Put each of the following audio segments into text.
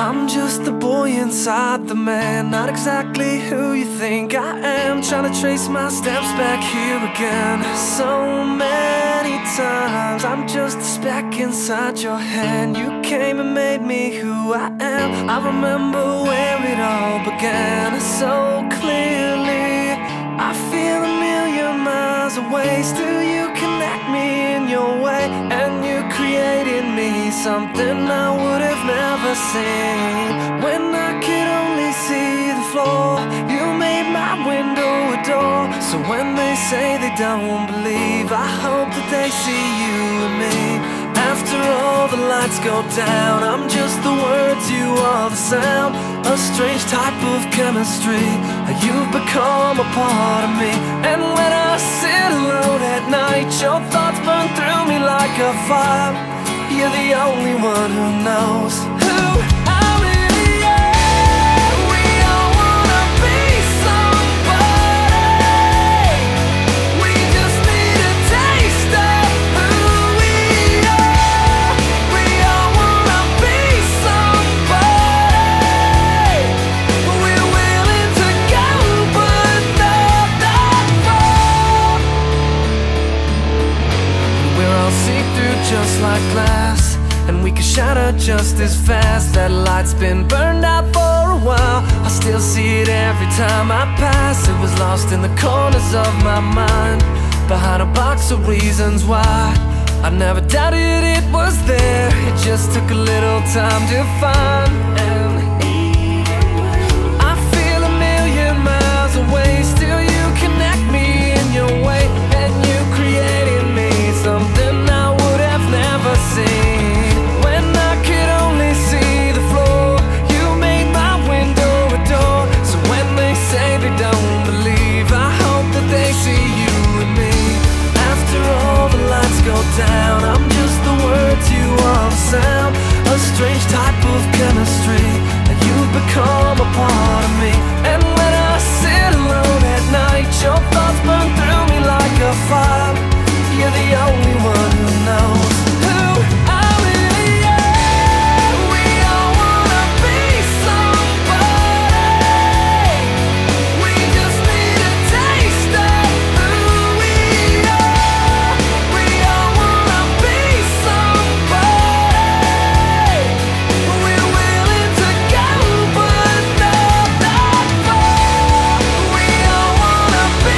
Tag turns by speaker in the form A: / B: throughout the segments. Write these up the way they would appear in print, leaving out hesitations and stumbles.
A: I'm just the boy inside the man, not exactly who you think I am. Trying to trace my steps back here again. So many times I'm just a speck inside your hand. You came and made me who I am. I remember where it all began so clearly. I feel a million miles away. Still you connect me in your way, and you created me something I would have never seen. When I could only see the floor, you made my window a door. So when they say they don't believe, I hope that they see you and me. After all the lights go down, I'm just the words, you are the sound. A strange type of chemistry, you've become a part of me. And when I sit alone at night, your thoughts burn through me like a fire. You're the only one who knows who I really am. We all wanna be somebody. We just need a taste of who we are. We all wanna be somebody. We're willing to go, but not that far. We're all see-through just like glass, and we can shatter just as fast. That light's been burned out for a while. I still see it every time I pass. It was lost in the corners of my mind, behind a box of reasons why. I never doubted it was there. It just took a little time to find. And I feel a million miles away. Still you connect me in your way, and you created me something I would have never seen. When I could only see the floor, you made my window a door. So when they say they don't believe, I hope that they see you and me. After all the lights go down, I'm just the words, you are the sound. A strange type of chemistry, and you've become a part of me. And when I sit alone at night, your thoughts burn through me like a fire. You're the only one who knows who I really am. We all wanna be somebody. We just need a taste of who we are. We all wanna be somebody. We're willing to go, but not that far. We all wanna be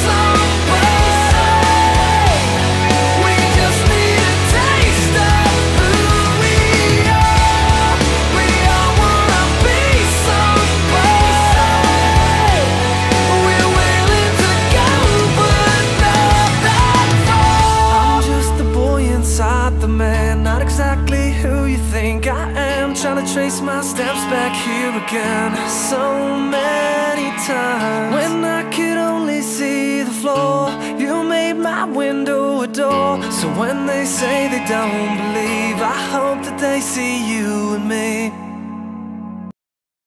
A: somebody. We just need a taste of who we are. We all wanna be somebody. We're willing to go, but not that far. I'm just the boy inside the man, not exactly who you think I am. Trying to trace my steps back here again. So many times when I could only see the floor, you made my window a door. So when they say they don't believe, I hope that they see you and me.